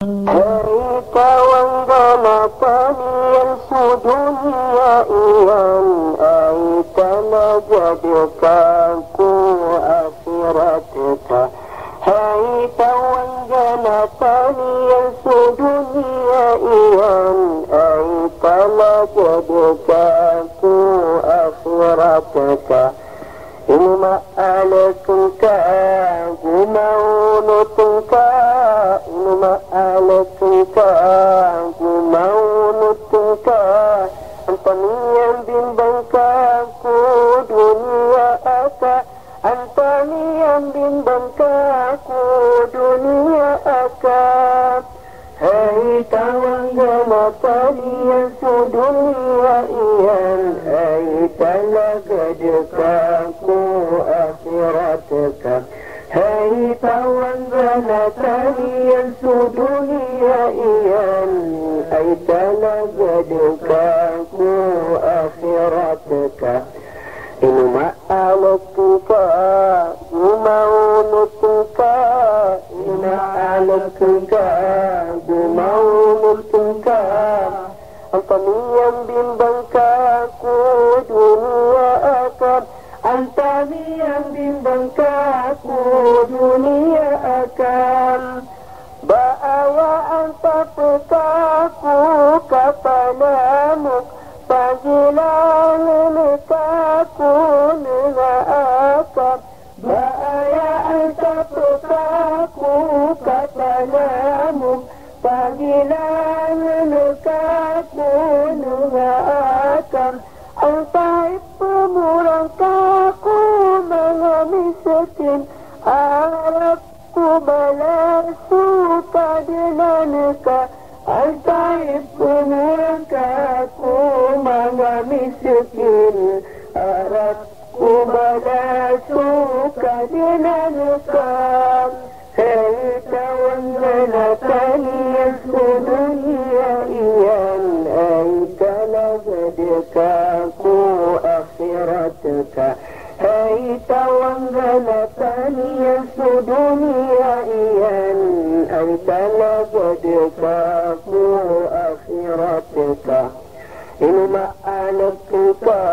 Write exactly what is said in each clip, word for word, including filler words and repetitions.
Hei kawan ganatanian sudunia iyan, ai tanah jadikanku akhiratku. Hei kawan ganatanian sudunia iyan, ai tanah jadikanku akhiratku. Ini ma'alakunka gumaunutunka, ini ma'alakunka gumaunutunka, antanian bimbangka ku dunia aka, antanian bimbangka ku dunia aka. Hai kawan ganatanian sudunia iyan, hai talaga dekaku akhirataka. Hai kawan ganatanian sudunia iyan, hai talaga dekaku akhirataka. Ini ma'alakuka gumaunutuka, ini ma'alakuka gumaunutuka, antanian bimbangka ku dunia akan, antanian bimbangka ku dunia akan. Baaya anta pekaku kapanamu, panggilan nekaku nengakap. Baaya anta pekaku kapanamu, panggilan nekaku nengakap. Antai pemurangkaku mengamiskin, harapku balasku padinanka. Antai pemurangkaku mengamiskin, harapku balasku padinanka. Hei kawan ganatanian sudunia iyan, hai talaga dekaku akhirataka. Hai kawan ganatanian sudunia iyan, hai talaga dekaku akhirataka. Ini ma'alakuka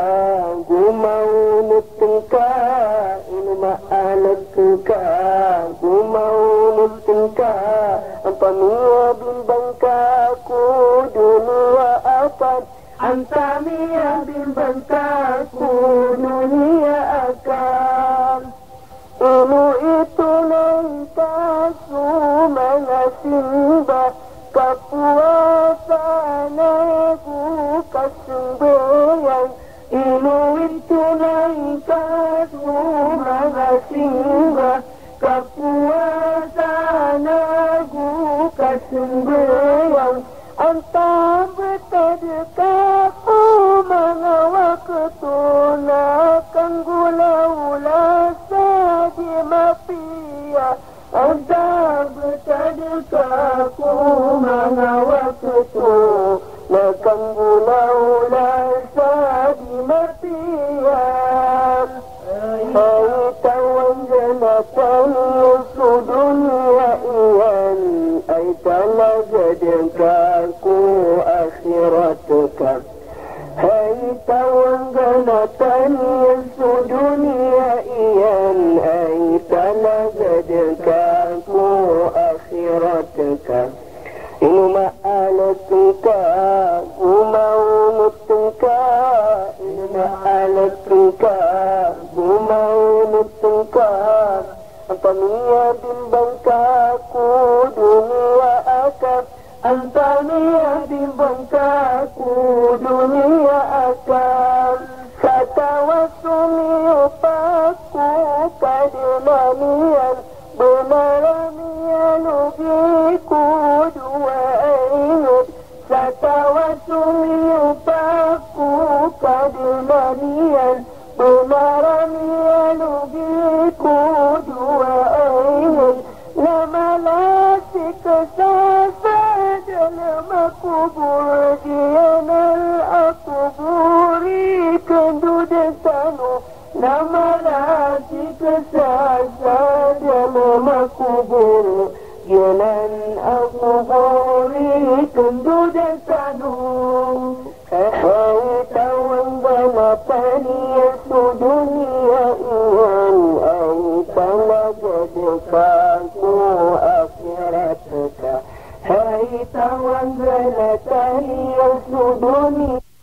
gumaunutuka, ini ma'alakuka gumaunutuka, antaniya bimbangka ku dunia akan, antaniya bimbangka ku dunia akan. Ilu itu nangkasu mengasimba, kapuasan aku kasumbayang. Ilu itu nangkasu mengasimba, kapuasan aku kasumbayang. Anta betadekaku mengawak ketunakan gula-gula saji mafia. Anta betadekaku mengawak ketunakan gula-gula saji mafia. Hai kawan ganatanian sudunia iyan, hai talaga dekaku akhirataka. Hai kawan ganatanian sudunia iyan, hai talaga dekaku akhirataka. Ini ma'alakuka gumaunutuka, ini ma'alakuka gumaunutuka, antaniya bimbangka ku dunia akan, antaniya bimbangka ku dunia akan. Satawasumi upaku kadinanian, benaranian ugiku dua ingat. Satawasumi upaku kadinanian, benaranian ugiku dua ingat. Lama lasik kesasa dalam aku burdian aku buri kendu desanu. Lama lasik kesasa dalam aku burdian aku tundu dan sadu hai tawan bana tania su dunia ian ai tama jadikan ku akhirat ka hai tawan bana tania su dunia